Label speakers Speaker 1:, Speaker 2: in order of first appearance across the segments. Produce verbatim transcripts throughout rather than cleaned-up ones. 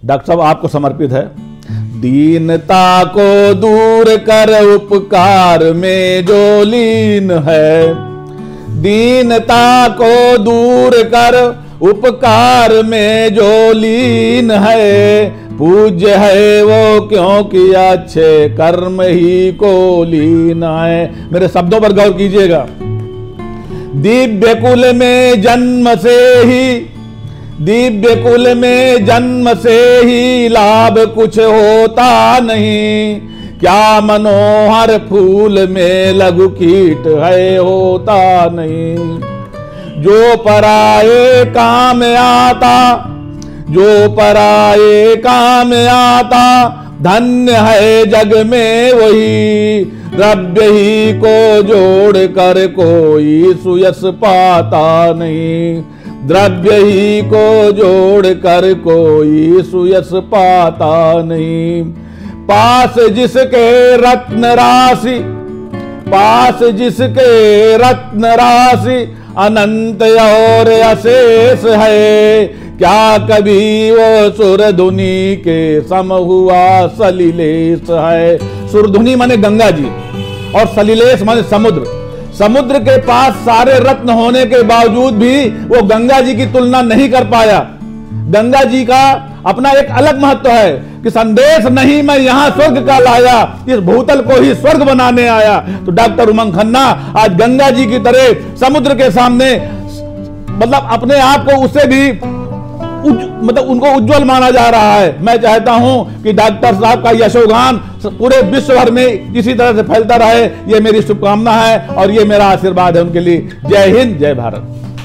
Speaker 1: Doctor साहब आपको समर्पित है। दीनता को दूर कर उपकार में जो लीन है, दीनता को दूर कर उपकार में जो लीन है, पूज्य है वो क्योंकि अच्छे कर्म ही को लीन है। मेरे शब्दों पर गौर कीजिएगा। दिव्य कुल में जन्म से ही, दिव्य कुल में जन्म से ही लाभ कुछ होता नहीं, क्या मनोहर फूल में लघु कीट है होता नहीं। जो पराये काम आता, जो पराये काम आता, धन्य है जग में वही, द्रव्य ही को जोड़ कर कोई सुयस पाता नहीं, द्रव्य ही को जोड़ कर कोई सुयस पाता नहीं। पास जिसके रत्न राशि, पास जिसके रत्न राशि, अनंत और अशेष है, क्या कभी वो सुरधुनी के सम हुआ सलिलेश है। सुरधुनी माने गंगा जी और सलिलेश माने समुद्र। समुद्र के पास सारे रत्न होने के बावजूद भी वो गंगा जी की तुलना नहीं कर पाया। गंगा जी का अपना एक अलग महत्व है कि संदेश नहीं मैं यहां स्वर्ग का लाया, इस भूतल को ही स्वर्ग बनाने आया। तो डॉक्टर उमंग खन्ना आज गंगा जी की तरह समुद्र के सामने मतलब अपने आप को उससे भी मतलब उनको उज्जवल माना जा रहा है। मैं चाहता हूं कि डॉक्टर साहब का यशोगान पूरे विश्व भर में इसी तरह से फैलता रहे, ये मेरी शुभकामना है और ये मेरा आशीर्वाद है उनके लिए। जय हिंद, जय भारत।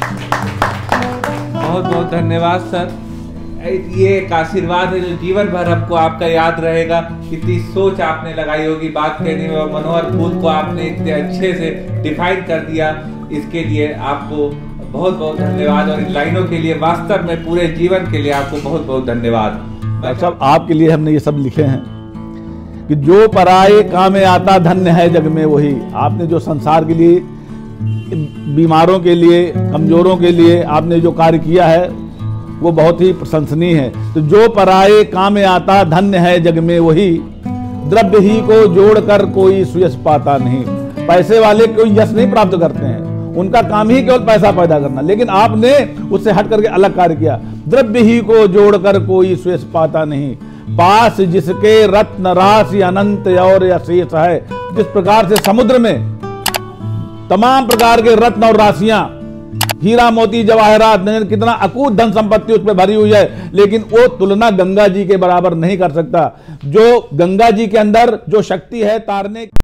Speaker 2: बहुत बहुत धन्यवाद सर। ये एक आशीर्वाद है जो जीवन भर आपको आपका याद रहेगा। कितनी सोच आपने लगाई होगी बात कहने में, और मनोहर फूल को आपने इतने अच्छे से डिफाइन कर दिया, इसके लिए आपको बहुत बहुत धन्यवाद। और इन लाइनों के लिए वास्तव में पूरे जीवन के लिए आपको बहुत बहुत धन्यवाद।
Speaker 1: डॉक्टर साहब आपके लिए हमने ये सब लिखे हैं कि जो पराये काम आता, धन्य है जग में वही। आपने जो संसार के लिए, बीमारों के लिए, कमजोरों के लिए आपने जो कार्य किया है वो बहुत ही प्रशंसनीय है। तो जो पराये काम आता, धन्य है जग में वही, द्रव्य ही को जोड़कर कोई सुयश पाता नहीं। पैसे वाले कोई यश नहीं प्राप्त करते हैं, उनका काम ही केवल पैसा पैदा करना, लेकिन आपने उससे हट करके अलग कार्य किया। द्रव्य ही को जोड़कर कोई सुयश पाता नहीं, पास जिसके रत्न राशि अनंत और अशेष है। जिस प्रकार से समुद्र में तमाम प्रकार के रत्न और राशियां, हीरा मोती जवाहरात, कितना अकूत धन संपत्ति उस पर भरी हुई है, लेकिन वो तुलना गंगा जी के बराबर नहीं कर सकता। जो गंगा जी के अंदर जो शक्ति है तारने